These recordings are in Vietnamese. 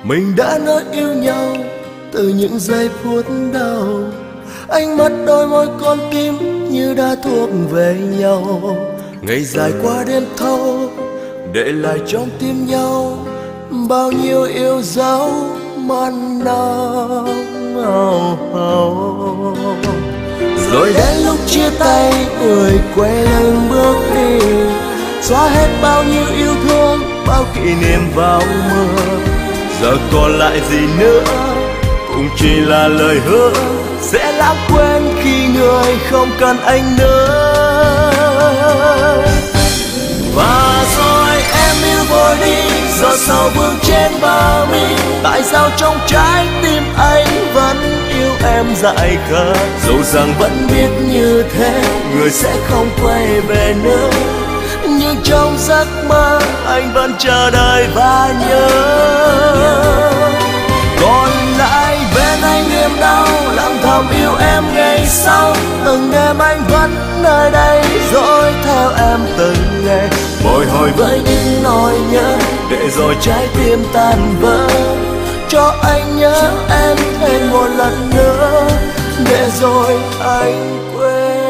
Mình đã nói yêu nhau từ những giây phút đầu, ánh mắt đôi môi con tim như đã thuộc về nhau. Ngày dài qua đêm thâu, để lại trong tim nhau bao nhiêu yêu dấu man nồng. Rồi đến lúc chia tay, người quay lưng bước đi, xóa hết bao nhiêu yêu thương, bao kỷ niệm vào mưa. Giờ còn lại gì nữa, cũng chỉ là lời hứa sẽ lãng quên khi người không cần anh nữa. Và rồi em yêu vội đi, giọt sầu vương trên bờ mi. Tại sao trong trái tim anh vẫn yêu em dại khờ, dẫu rằng vẫn biết như thế người sẽ không quay về nữa. Nhưng trong giấc mơ anh vẫn chờ đợi và nhớ. Còn lại bên anh niềm đau, lặng thầm yêu em ngày sau. Từng đêm anh vẫn nơi đây dõi theo em từng ngày, bồi hồi với những nỗi nhớ, để rồi trái tim tan vỡ. Cho anh nhớ em thêm một lần nữa, để rồi anh quên.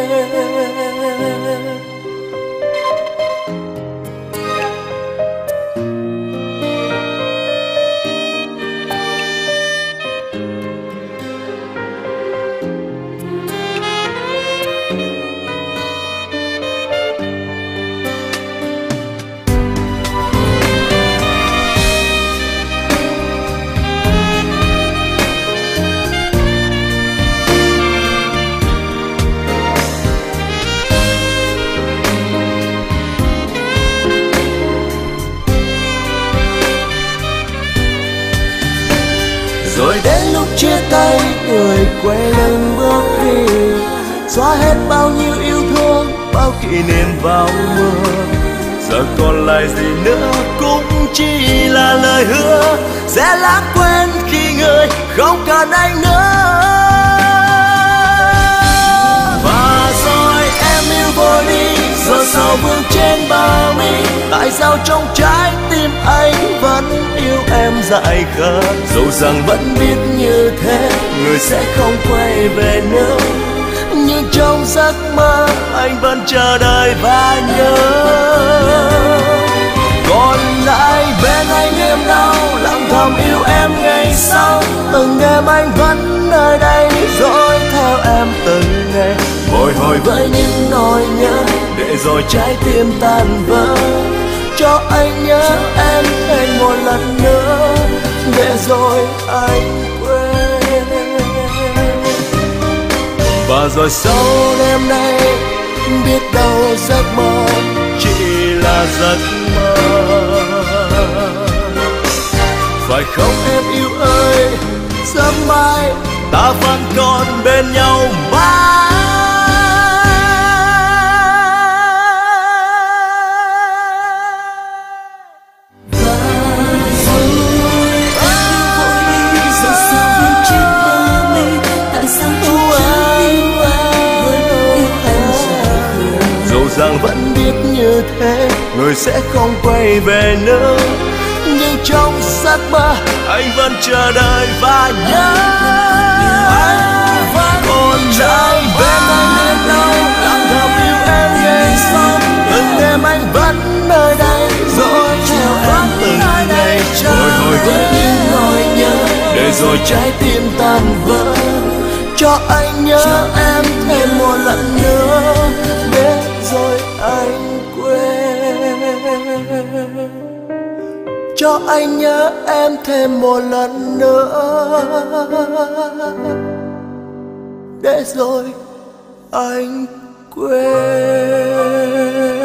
Rồi đến lúc chia tay, người quay lưng bước đi, xóa hết bao nhiêu yêu thương, bao kỷ niệm vào mưa. Giờ còn lại gì nữa, cũng chỉ là lời hứa sẽ lãng quên khi người không cần anh nữa. Và rồi em yêu vội đi, giọt sầu vương trên bờ mi. Tại sao trong trái tim anh vẫn yêu em dại khờ, dẫu rằng vẫn biết như thế người sẽ không quay về nữa. Nhưng trong giấc mơ anh vẫn chờ đợi và nhớ. Còn lại bên anh niềm đau, lặng thầm yêu em ngày sau. Từng đêm anh vẫn nơi đây dõi theo em từng ngày, bồi hồi với những nỗi nhớ, để rồi trái tim tan vỡ. Cho anh nhớ em thêm một lần nữa, để rồi anh quên. Và rồi sau đêm nay, biết đâu giấc mơ chỉ là giấc mơ. Phải không em yêu ơi, sớm mai ta vẫn còn bên nhau mãi. Rằng vẫn biết như thế người sẽ không quay về nữa. Nhưng trong giấc mơ anh vẫn chờ đợi và nhớ. Anh vẫn còn lại bên anh niềm đau, lặng thầm yêu em ngày sau. Từng đêm anh vẫn nơi đây dõi theo em từng ngày, bồi hồi với những nỗi nhớ, để rồi trái tim tan vỡ. Cho anh nhớ em thêm một lần nữa, để rồi anh quên. Cho anh nhớ em thêm một lần nữa, để rồi anh quên.